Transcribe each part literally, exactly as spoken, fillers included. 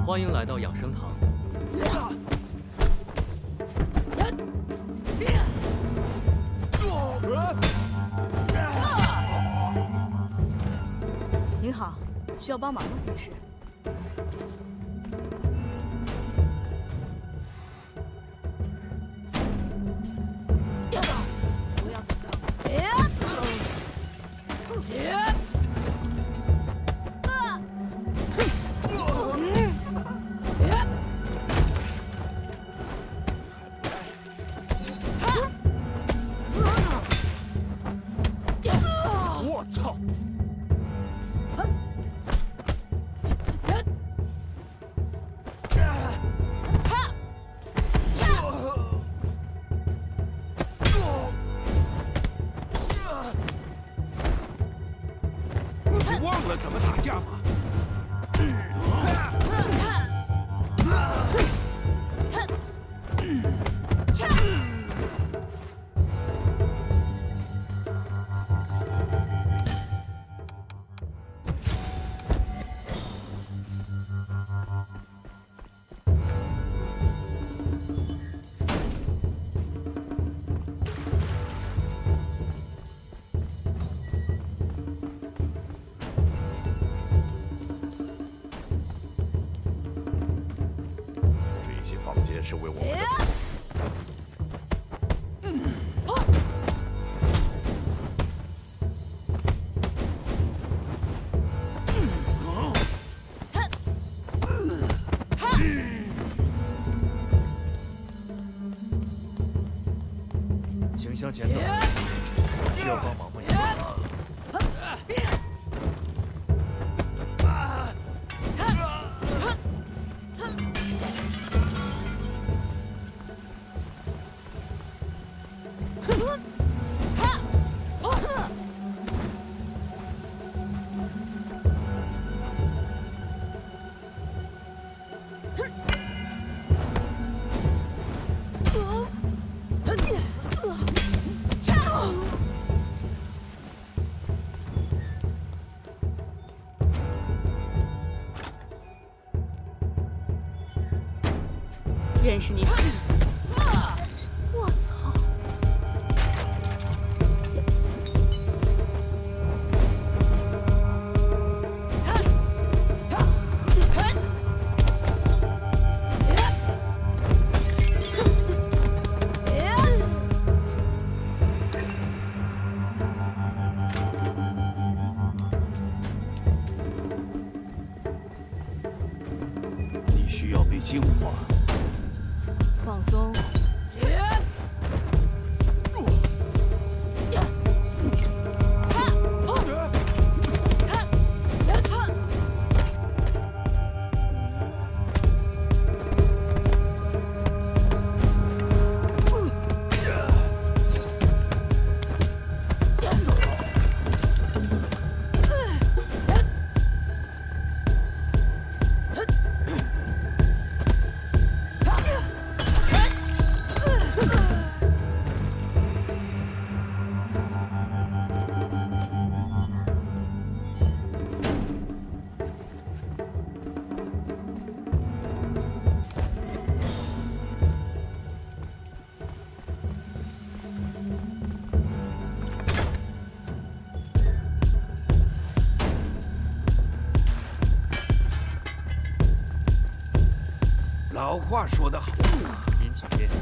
欢迎来到养生堂。 您好，需要帮忙吗，女士？不要走高。 我操！你忘了怎么打架吗？ 是为我们的。 请向前走。需要帮忙吗？ 认识你。我操！ 你需要被净化。 放松。 老话说得好， 您请便。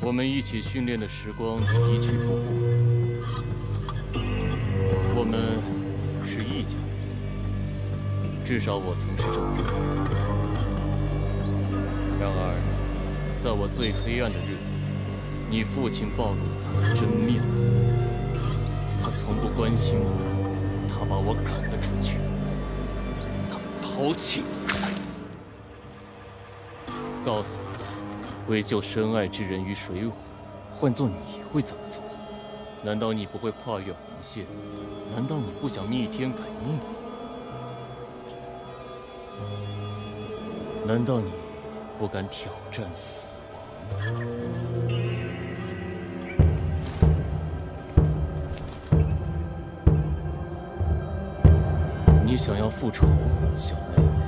我们一起训练的时光一去不复返。我们是一家人，至少我曾是这么认为。然而，在我最黑暗的日子里，你父亲暴露了他的真面目。他从不关心我，他把我赶了出去，他抛弃了我，告诉我。 为救深爱之人于水火，换做你会怎么做？难道你不会跨越红线？难道你不想逆天改命？难道你不敢挑战死亡？你想要复仇，小妹妹？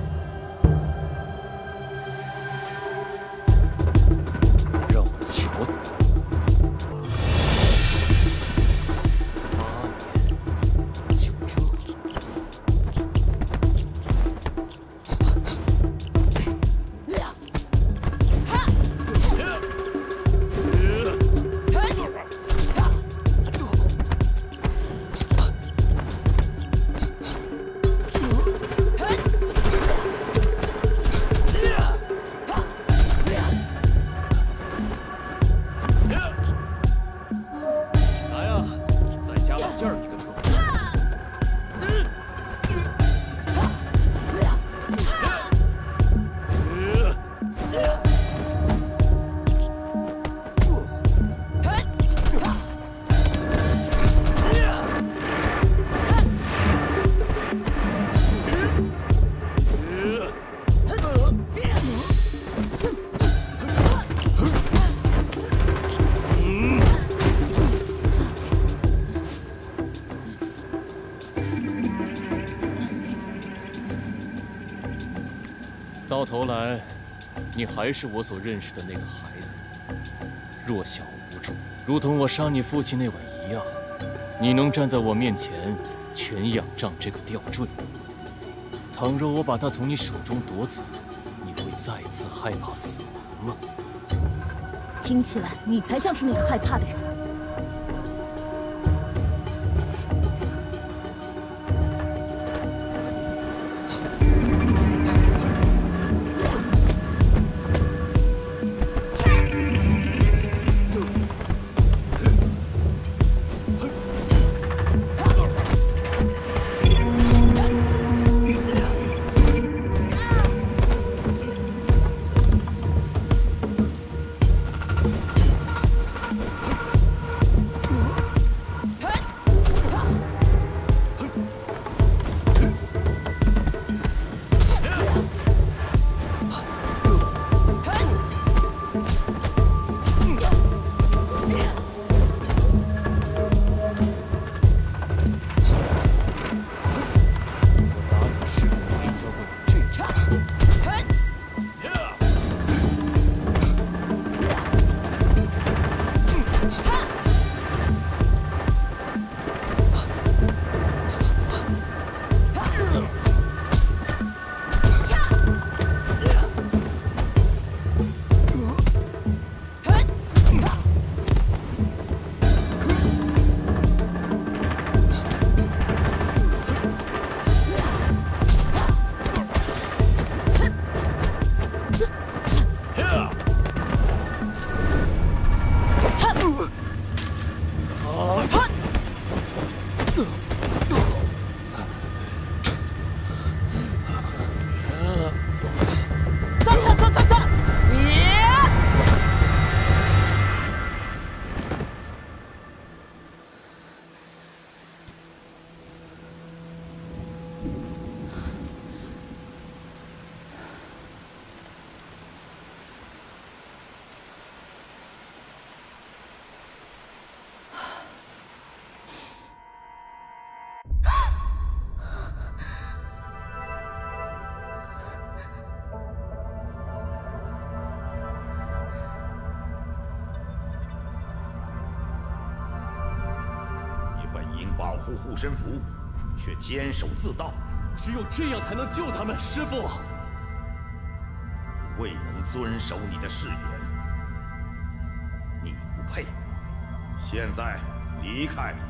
到头来，你还是我所认识的那个孩子，弱小无助，如同我杀你父亲那晚一样。你能站在我面前全仰仗这个吊坠。倘若我把它从你手中夺走，你会再次害怕死亡吗？ 听起来你才像是那个害怕的人。 保护护身符，却坚守自盗， 只有这样才能救他们，师父。 未能遵守你的誓言，你配。现在离开。